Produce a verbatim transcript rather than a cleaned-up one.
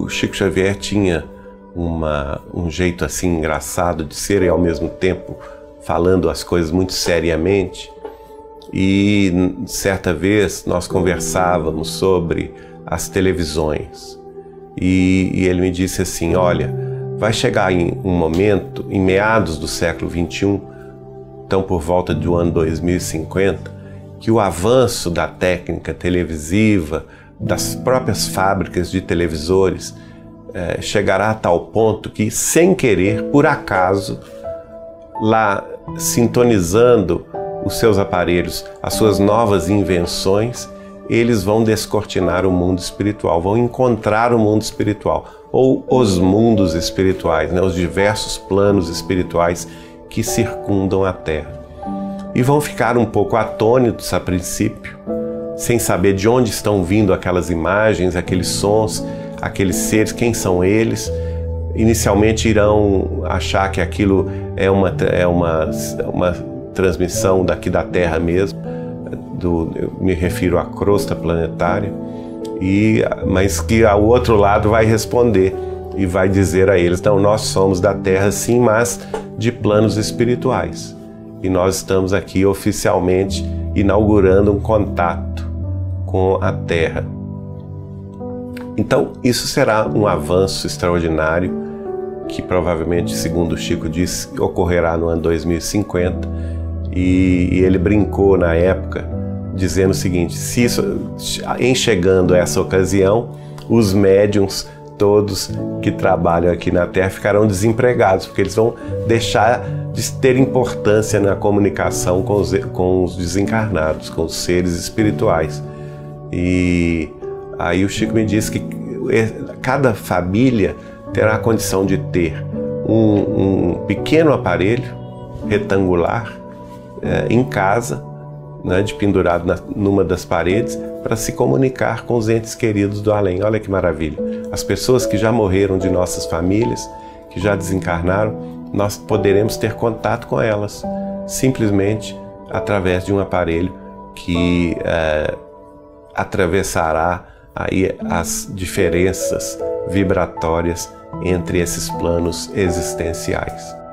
o Chico Xavier tinha uma, um jeito assim engraçado de ser e ao mesmo tempo falando as coisas muito seriamente. E certa vez nós conversávamos sobre as televisões e, e ele me disse assim: olha, vai chegar em um momento, em meados do século vinte e um, então por volta do ano dois mil e cinquenta, que o avanço da técnica televisiva, das próprias fábricas de televisores, eh, chegará a tal ponto que, sem querer, por acaso, lá sintonizando os seus aparelhos, as suas novas invenções, eles vão descortinar o mundo espiritual, vão encontrar o mundo espiritual, ou os mundos espirituais, né, os diversos planos espirituais que circundam a Terra. E vão ficar um pouco atônitos a princípio, sem saber de onde estão vindo aquelas imagens, aqueles sons, aqueles seres, quem são eles. Inicialmente irão achar que aquilo é uma, é uma, uma transmissão daqui da Terra mesmo, do, eu me refiro à crosta planetária, e, mas que ao outro lado vai responder e vai dizer a eles: não, nós somos da Terra sim, mas de planos espirituais. E nós estamos aqui oficialmente inaugurando um contato com a Terra. Então, isso será um avanço extraordinário que provavelmente, segundo o Chico disse, ocorrerá no ano dois mil e cinquenta. E, e ele brincou na época, dizendo o seguinte: se isso, em chegando a essa ocasião, os médiuns todos que trabalham aqui na Terra ficarão desempregados, porque eles vão deixar de ter importância na comunicação com os, com os desencarnados, com os seres espirituais. E aí o Chico me disse que cada família terá a condição de ter um, um pequeno aparelho retangular é, em casa, né, de pendurado na, numa das paredes, para se comunicar com os entes queridos do além. Olha que maravilha! As pessoas que já morreram de nossas famílias, que já desencarnaram, nós poderemos ter contato com elas, simplesmente através de um aparelho que é, atravessará aí as diferenças vibratórias entre esses planos existenciais.